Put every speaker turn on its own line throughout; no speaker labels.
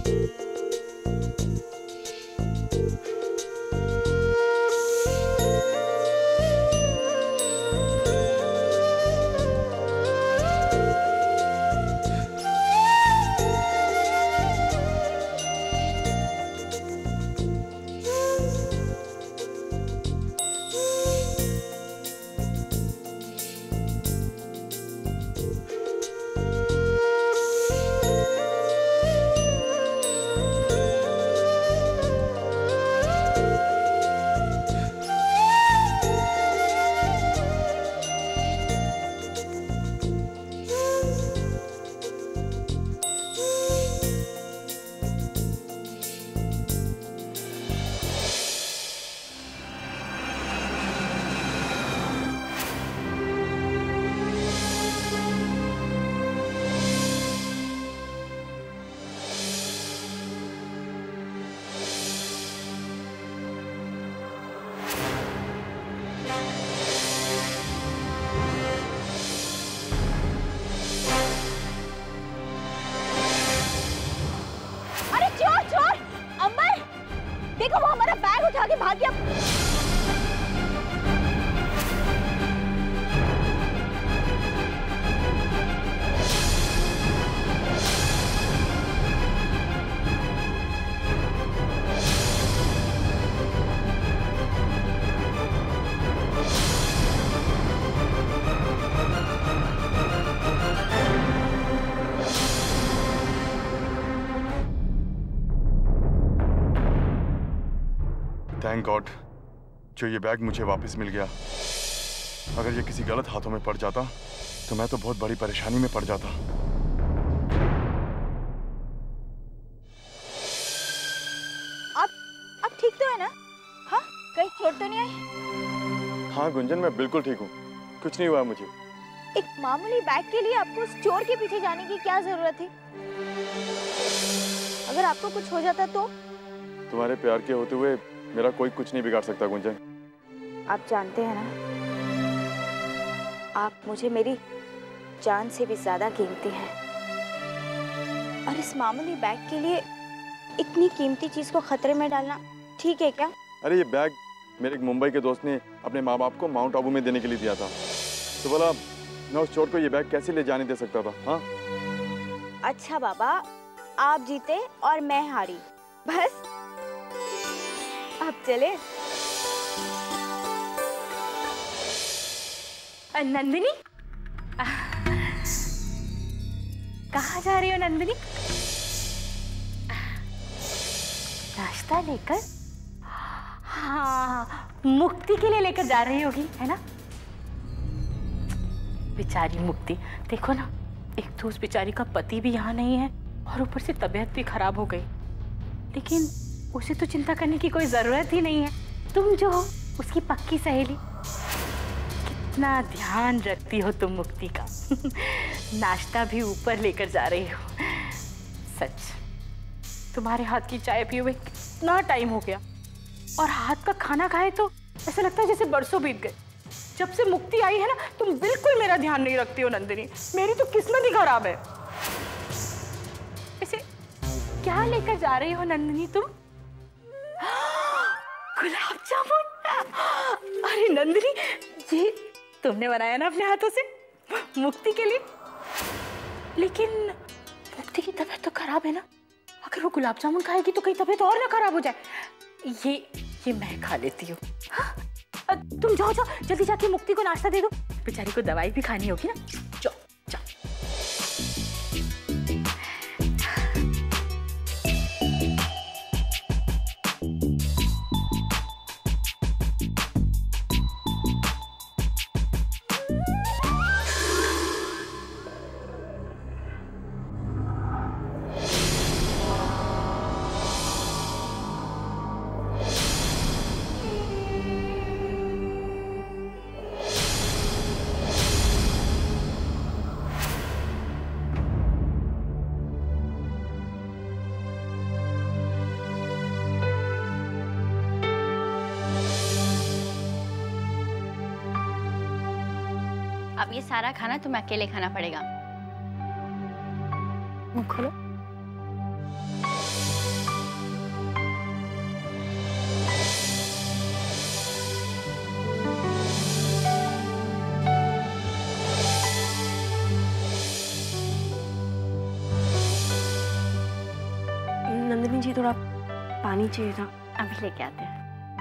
उठा के भाग गया।
थैंक गॉड जो ये बैग मुझे वापस मिल गया। अगर ये किसी गलत हाथों में पड़ जाता तो मैं तो बहुत बड़ी परेशानी में पड़ जाता।
आप ठीक तो है ना? हाँ, कहीं चोट तो नहीं आई?
हाँ गुंजन, मैं बिल्कुल ठीक हूँ, कुछ नहीं हुआ मुझे।
एक मामूली बैग के लिए आपको उस चोर के पीछे जाने की क्या जरूरत थी? अगर आपको कुछ हो जाता तो?
तुम्हारे प्यार के होते हुए मेरा कोई कुछ नहीं बिगाड़ सकता गुंजन।
आप जानते हैं ना, आप मुझे मेरी जान से भी ज्यादा कीमती हैं। और इस मामूली बैग के लिए इतनी कीमती चीज को खतरे में डालना ठीक है क्या?
अरे ये बैग मेरे एक मुंबई के दोस्त ने अपने माँ बाप को माउंट आबू में देने के लिए दिया था, तो बोला मैं उस चोर को ये बैग कैसे ले जाने दे सकता था। हाँ
अच्छा बाबा, आप जीते और मैं हारी, बस आप चले।
नंदिनी, कहाँ जा रही हो नंदिनी? नाश्ता लेकर? हाँ, मुक्ति के लिए लेकर जा रही होगी, है ना? बेचारी मुक्ति, देखो ना, एक तो उस बेचारी का पति भी यहाँ नहीं है और ऊपर से तबीयत भी खराब हो गई। लेकिन उसे तो चिंता करने की कोई जरूरत ही नहीं है। तुम जो हो उसकी पक्की सहेली, कितना ध्यान रखती हो तुम मुक्ति का। नाश्ता भी ऊपर लेकर जा रही हो। सच, तुम्हारे हाथ की चाय पिए हुए कितना टाइम हो गया, और हाथ का खाना खाए तो ऐसा लगता है जैसे बरसों बीत गए। जब से मुक्ति आई है ना, तुम बिल्कुल मेरा ध्यान नहीं रखती हो नंदिनी। मेरी तो किस्मत ही खराब है। ऐसे क्या लेकर जा रही हो नंदिनी तुम? गुलाब जामुन। अरे नंदिनी, ये तुमने बनाया ना अपने हाथों से मुक्ति के लिए? लेकिन मुक्ति की तबीयत तो खराब है ना, अगर वो गुलाब जामुन खाएगी तो कहीं तबीयत और ना खराब हो जाए। ये मैं खा लेती हूँ। हाँ? तुम जाओ जाओ, जल्दी जाके मुक्ति को नाश्ता दे दो, बेचारी को दवाई भी खानी होगी ना। जाओ जाओ।
अब ये सारा खाना तुम्हें अकेले खाना पड़ेगा।
मुंह खोलो।
नंदिनी जी थोड़ा पानी चाहिए था।
अभी लेके आते हैं।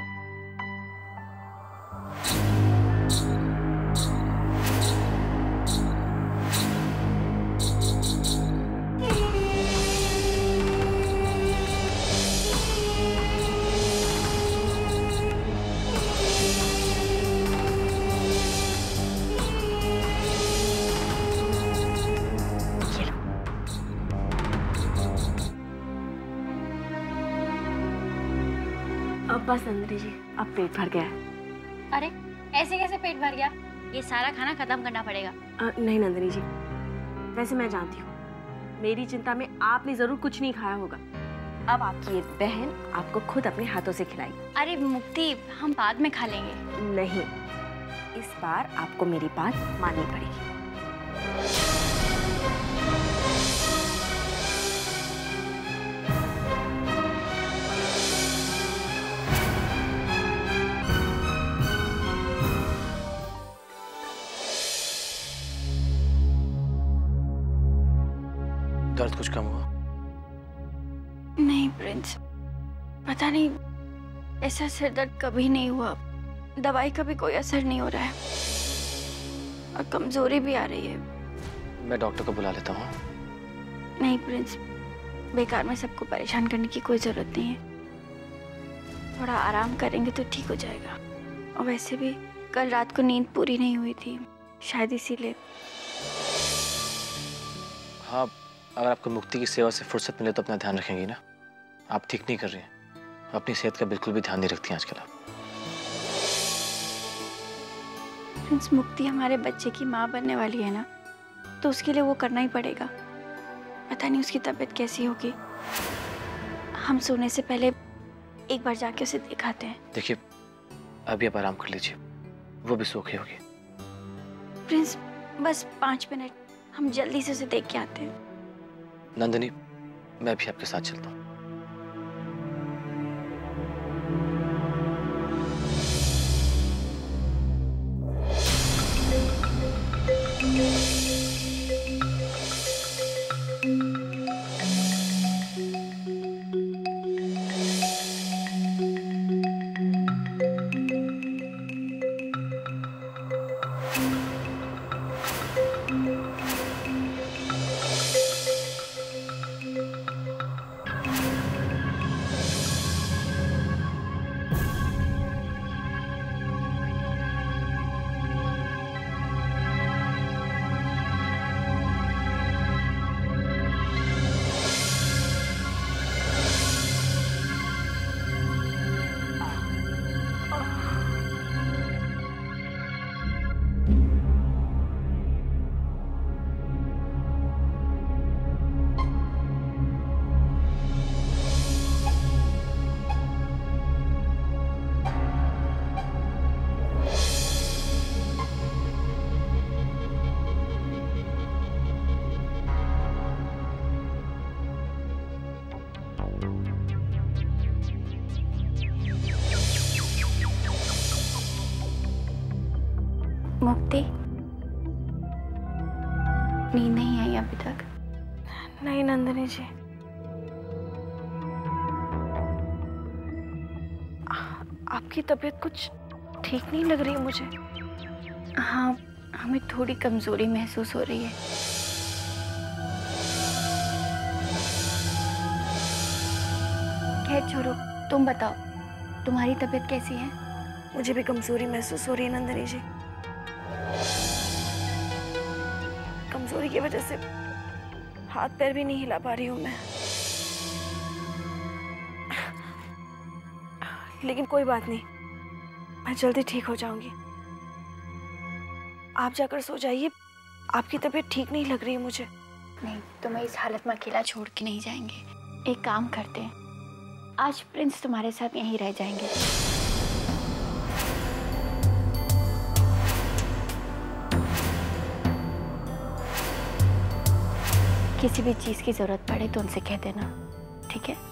अब बस नंदिनी जी, अब पेट भर गया है।
अरे ऐसे कैसे पेट भर गया? ये सारा खाना खत्म करना पड़ेगा।
नहीं नंदिनी जी, वैसे मैं जानती हूँ मेरी चिंता में आपने जरूर कुछ नहीं खाया होगा। अब आपकी ये बहन आपको खुद अपने हाथों से खिलाएगी।
अरे मुक्ति, हम बाद में खा लेंगे।
नहीं, इस बार आपको मेरी बात माननी पड़ेगी।
दर्द कुछ कम हुआ?
नहीं प्रिंस, पता नहीं, ऐसा सिर दर्द कभी नहीं हुआ। दवाई का भी कोई असर नहीं हो रहा है और कमजोरी भी आ रही है।
मैं डॉक्टर को बुला लेता हूँ।
नहीं प्रिंस, बेकार में सबको परेशान करने की कोई जरूरत नहीं है। थोड़ा आराम करेंगे तो ठीक हो जाएगा। और वैसे भी कल रात को नींद पूरी नहीं हुई थी, शायद इसीलिए।
हाँ, अगर आपको मुक्ति की सेवा से फुर्सत मिले तो अपना ध्यान रखेंगी ना। आप ठीक नहीं कर रही हैं, अपनी सेहत का बिल्कुल भी ध्यान नहीं रखती हैं आजकल आप।
प्रिंस, मुक्ति हमारे बच्चे की माँ बनने वाली है ना, तो उसके लिए वो करना ही पड़ेगा। पता नहीं उसकी तबीयत कैसी होगी। हम सोने से पहले एक बार जाके उसे दिखाते हैं।
देखिए, अभी आप आराम कर लीजिए, वो भी सो गई होगी।
प्रिंस, बस 5 मिनट, हम जल्दी से उसे देख के आते हैं।
नंदिनी, मैं भी आपके साथ चलता हूँ।
मुक्ति, नींद नहीं आई अभी तक?
नहीं नंदिनी जी, आपकी तबीयत कुछ ठीक नहीं लग रही है मुझे।
हाँ, हमें थोड़ी कमजोरी महसूस हो रही है। खैर छोड़ो, तुम बताओ, तुम्हारी तबीयत कैसी है?
मुझे भी कमजोरी महसूस हो रही है नंदिनी जी। कमजोरी की वजह से हाथ पैर भी नहीं हिला पा रही हूँ मैं। लेकिन कोई बात नहीं, मैं जल्दी ठीक हो जाऊंगी। आप जाकर सो जाइए, आपकी तबीयत ठीक नहीं लग रही है मुझे।
नहीं, तुम्हें इस हालत में अकेला छोड़ के नहीं जाएंगे। एक काम करते हैं, आज प्रिंस तुम्हारे साथ यहीं रह जाएंगे। किसी भी चीज की जरूरत पड़े तो उनसे कह देना, ठीक है?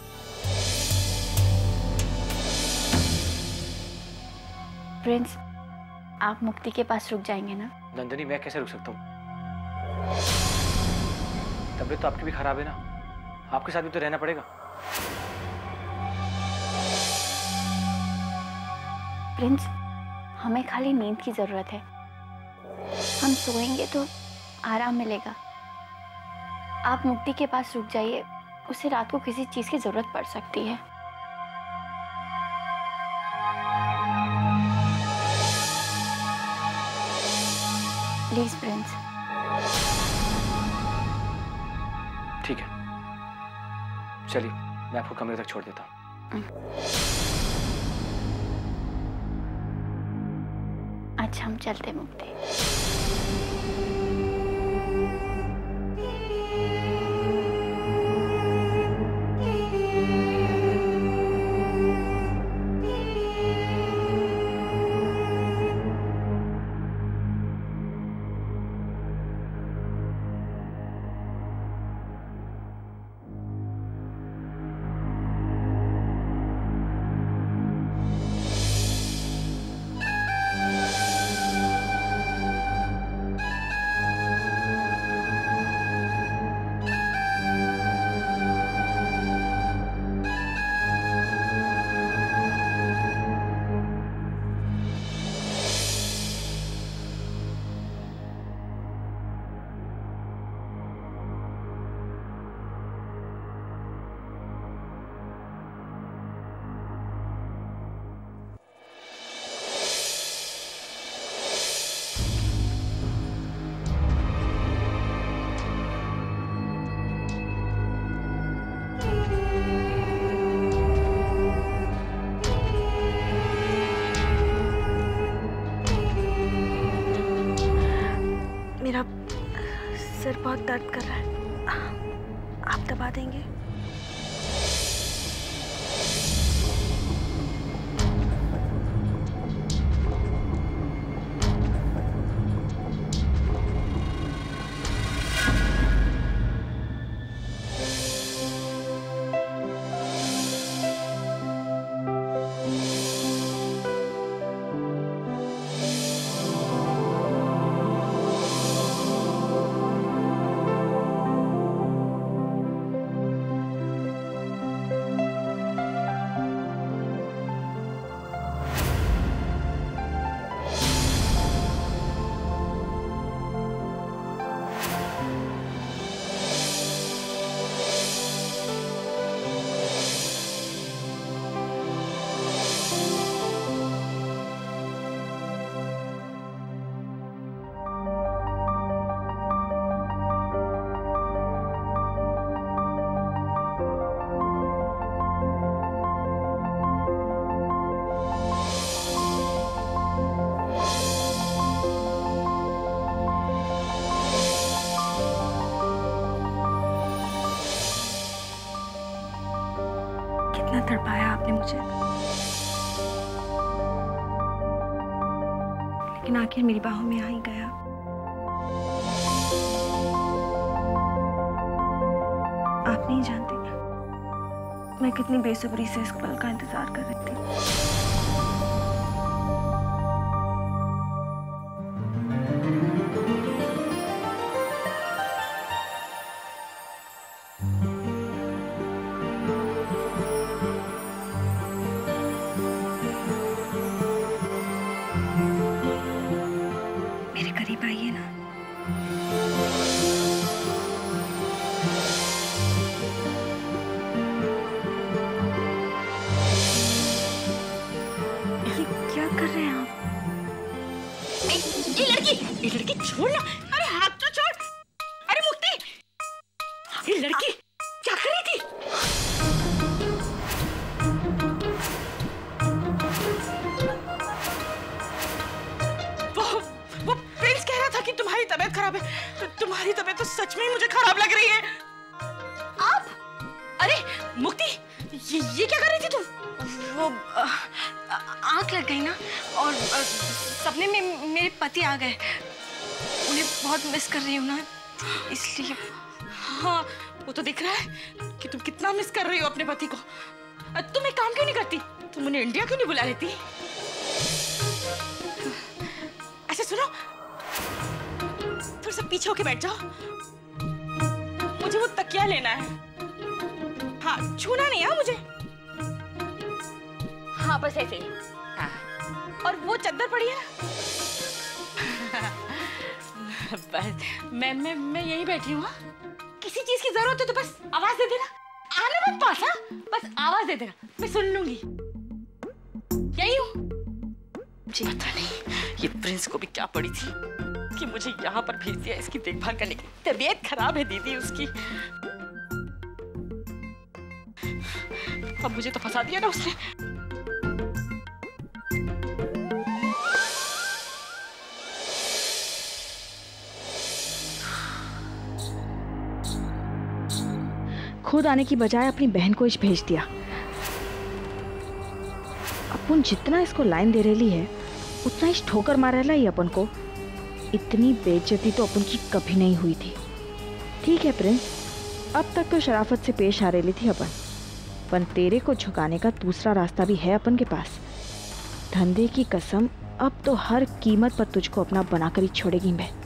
प्रिंस, आप मुक्ति के पास रुक जाएंगे ना?
नंदिनी, मैं कैसे रुक सकता हूँ? तबीयत तो आपकी भी खराब है ना, आपके साथ भी तो रहना पड़ेगा।
प्रिंस, हमें खाली नींद की जरूरत है। हम सोएंगे तो आराम मिलेगा। आप मुक्ति के पास रुक जाइए, उसे रात को किसी चीज की जरूरत पड़ सकती है। Please prince.
ठीक है, चलिए मैं आपको कमरे तक छोड़ देता हूँ।
अच्छा, हम चलते मुक्ति।
मेरा सिर बहुत दर्द कर रहा है, आप दबा देंगे? कितना तड़पाया आपने मुझे, लेकिन आखिर मेरी बाहों में आ ही गया। आप नहीं जानते मैं कितनी बेसब्री से इस पल का इंतजार कर रही थी। मेरे करीब आइए ना। ये क्या कर रहे हैं आप?
ये लड़की छोड़ ना। अरे हाथ तो छोड़। अरे मुक्ति, ये लड़की क्या कर रही थी? वो प्रिंस कह रहा था कि तुम्हारी तबीयत खराब है। तो तुम्हारी तबीयत तो सच में ही मुझे खराब लग रही है। आप? अरे मुक्ति, ये क्या कर रही थी तुम?
वो आँख लग गई ना, और सपने में मेरे पति आ गए। उन्हें बहुत मिस कर रही हूँ ना, इसलिए।
हाँ, वो तो दिख रहा है कि तुम कितना मिस कर रही हो अपने पति को। तुम एक काम क्यों नहीं करती? तुम उन्हें इंडिया क्यों नहीं बुला लेती? अच्छा सुनो, थोड़ा सा पीछे होके बैठ जाओ, मुझे वो तकिया लेना है। हाँ हाँ, छूना नहीं है मुझे। हाँ बस ऐसे ही। हाँ। और वो चद्दर पड़ी है ना। बस मैं यही बैठी हूँ। किसी चीज की जरूरत हो तो बस आवाज दे देना। आना मत पास, हाँ? बस आवाज दे देना, मैं सुन लूंगी। यही हूँ। जी पता नहीं ये प्रिंस को भी क्या पड़ी थी कि मुझे यहाँ पर भेज दिया इसकी देखभाल करने की। तबीयत खराब है दीदी उसकी। अब मुझे तो फंसा दिया ना उसने।
खुद आने की बजाय अपनी बहन को भेज दिया। अपन जितना इसको लाइन दे रही है उतना ही ठोकर मार रहा है अपन को। इतनी बेइज्जती तो अपन की कभी नहीं हुई थी। ठीक है प्रिंस, अब तक तो शराफत से पेश आ रही थी अपन तेरे को झुकाने का दूसरा रास्ता भी है अपन के पास। धंधे की कसम, अब तो हर कीमत पर तुझको अपना बनाकर ही छोड़ेगी मैं।